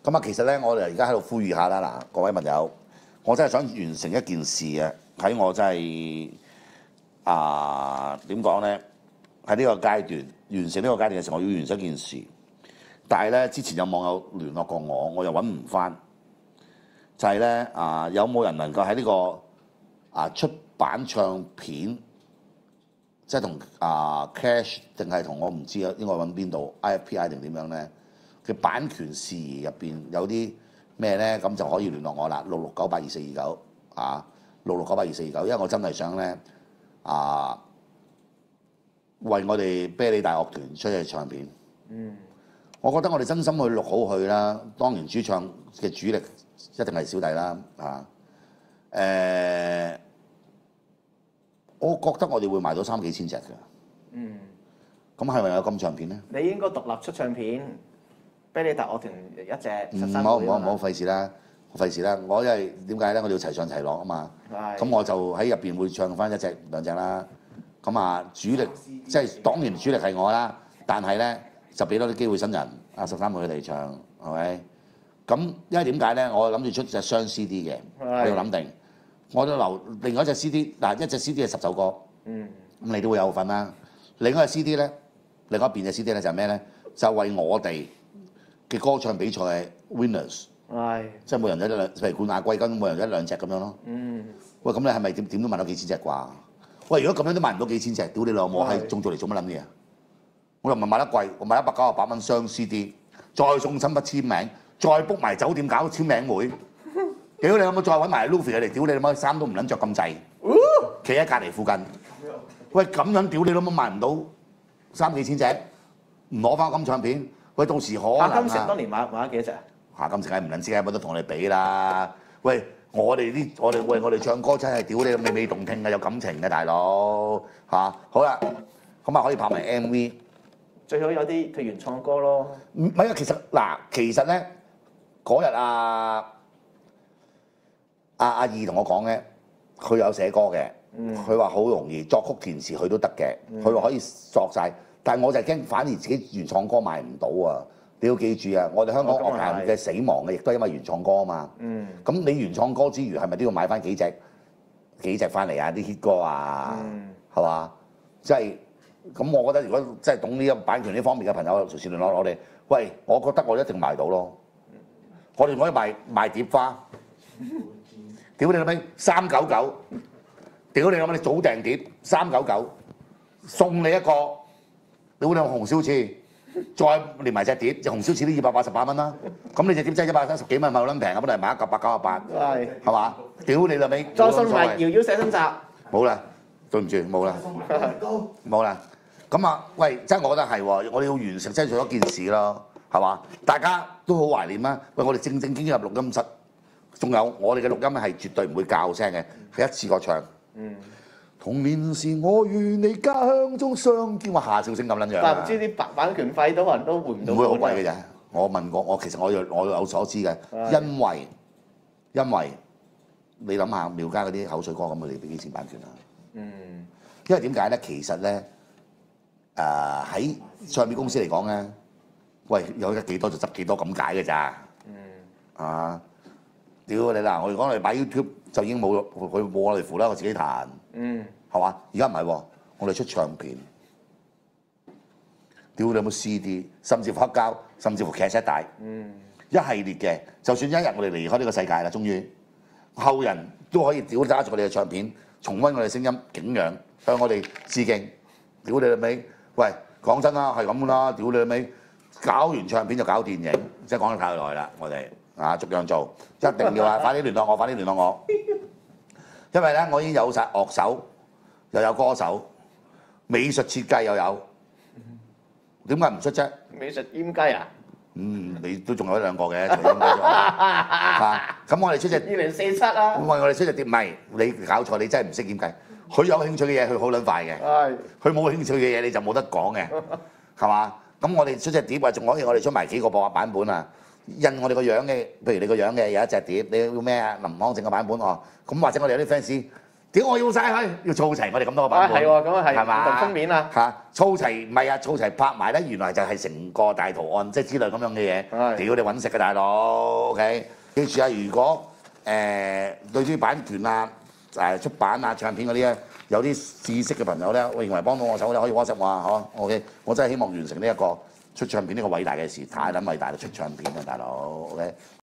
咁啊，其實咧，我哋而家喺度呼籲下啦，嗱，各位朋友，我真係想完成一件事啊！喺我真係點講咧？喺呢個階段完成呢個階段嘅時候，我要完成一件事。但係咧，之前有網友聯絡過我，我又揾唔翻。就係咧有冇人能夠喺呢個出版唱片，即係同Cash 定係同我唔知啊，應該揾邊度 IFPI 定點樣咧？嘅版權事宜入邊有啲咩咧？咁就可以聯絡我啦，6698242966982429，因為我真係想咧為我哋啤梨大樂團出隻唱片。我覺得我哋真心去錄好佢啦。當然主唱嘅主力一定係小弟啦我覺得我哋會賣到3、4千隻嘅。咁係咪有金唱片咧？ 你應該獨立出唱片，啤梨大樂團一隻。 唔好費事啦，費事啦！我因為點解咧？我哋要齊上齊落啊嘛。咁我就喺入邊會唱翻1隻2隻啦。咁主力即係當然主力係我啦，但係咧就俾多啲機會新人13妹佢哋唱，係咪？咁因為點解咧？我諗住出隻雙 CD 嘅，我要諗定，我都留另外一隻 CD， 一隻 CD 係10首歌，咁你都會有份啦。另外一隻 CD 咧，另外一邊嘅 CD 咧就係咩咧？就為我哋嘅歌唱比賽嘅 winners， 即係每人一兩，譬如冠亞季軍，每人1、2隻咁樣咯。喂，咁你係咪點都賣到幾千隻啩？喂，如果咁樣都賣唔到幾千隻，屌你老母係中咗嚟做乜撚嘢啊？我又唔係賣得貴，我賣198蚊雙 CD， 再送親筆簽名，再 book 埋酒店搞簽名會，屌你老母再揾埋 Luffy 佢哋，屌你老母衫都唔撚着咁滯，企喺隔離附近。喂，咁樣屌你老母賣唔到3、4千隻，唔攞翻金唱片，喂到時可能夏金城當年買咗幾多隻？ 夏金城梗係唔撚知嘅，冇得同你比啦。喂，我哋唱歌真係屌你美美動聽嘅，有感情嘅大佬好啦，咁可以拍埋 MV。 最好有啲佢原創歌咯。 唔係啊，其實咧嗰日阿二同我講咧，佢有寫歌嘅，佢話好容易作曲填詞佢都得嘅，佢話可以作晒，但係我就驚反而自己原創歌賣唔到啊！你要記住啊，我哋香港樂壇嘅死亡嘅，亦都係因為原創歌啊嘛。咁你原創歌之餘，係咪都要買翻幾隻翻嚟啊？啲 hit 歌啊，係嘛？即係。咁我覺得如果真係懂呢個版權呢方面嘅朋友，隨時聯絡我哋。喂，我覺得我一定賣到咯。我哋可以賣碟花，屌你老味399，屌你老味你早訂碟399，送你一個，屌你紅燒翅，再連埋隻碟，隻紅燒翅都288蚊啦。咁你隻碟真係130幾蚊，咪好撚平啊！本嚟買198，係嘛？屌你老味， 再送埋搖搖寫真集。 冇啦，對唔住，冇啦，冇啦。咁喂，真係我覺得係喎，我哋要完成真係做一件事咯，係嘛？大家都好懷念啦。喂，我哋正經入錄音室，仲有我哋嘅錄音係絕對唔會校聲嘅，係一次過唱。童年時我與你家鄉中相見，話夏韶聲咁撚樣。 但係唔知啲版權費都可能都換唔到。 唔會好貴嘅啫。我問過，其實我有所知嘅，因為你諗下廟街嗰啲口水歌咁，佢哋俾幾錢版權啊？因為點解咧？其實咧。喺唱片公司嚟講咧，喂有得幾多就執幾多咁解嘅咋？屌你嗱！我哋講我哋擺 YouTube 就已經冇佢冇我哋符啦，我自己彈，係嘛？而家唔係喎，我哋出唱片，屌你有冇 CD， 甚至乎黑膠，甚至乎卡式帶，一系列嘅。就算一日我哋離開呢個世界啦，終於後人都可以屌揸住我哋嘅唱片，重溫我哋聲音，景仰向我哋致敬，屌你老味！喂，講真啦，係咁啦，屌你老味！搞完唱片就搞電影，即係講得太耐啦，我哋逐樣做，一定要快啲聯絡我，快啲聯絡我。因為咧，我已經有晒樂手，又有歌手，美術設計又有，點解唔出啫？ 美術閹雞啊？ 你都仲有1、2個嘅，除閹雞之外。咁我哋出隻 2047啊！ 我哋出隻碟，唔係你搞錯，你真係唔識閹雞。佢有興趣嘅嘢，佢好撚快嘅。佢冇興趣嘅嘢，你就冇得講嘅，係嘛？咁我哋出隻碟啊，仲可以我哋出埋幾個播客版本啊，印我哋個樣嘅，譬如你個樣嘅有一隻碟，你要咩啊？林康正嘅版本哦。咁或者我哋有啲 fans， 點我要晒佢？要湊齊我哋咁多個版本。 係喎，咁啊係， 係嘛？ 唔同封面啊。 嚇，湊齊唔係啊，湊齊拍埋咧，原來就係成個大圖案，即係之類咁樣嘅嘢。屌你揾食嘅大佬 ，OK？記住啊，如果對於版權啊、出版啊、唱片嗰啲咧，有啲知識嘅朋友咧，我認為幫到我手咧，可以 WhatsApp 我啊，嚇，OK？我真係希望完成呢一個出唱片呢個偉大嘅事，太撚偉大啦！出唱片啊，大佬，OK？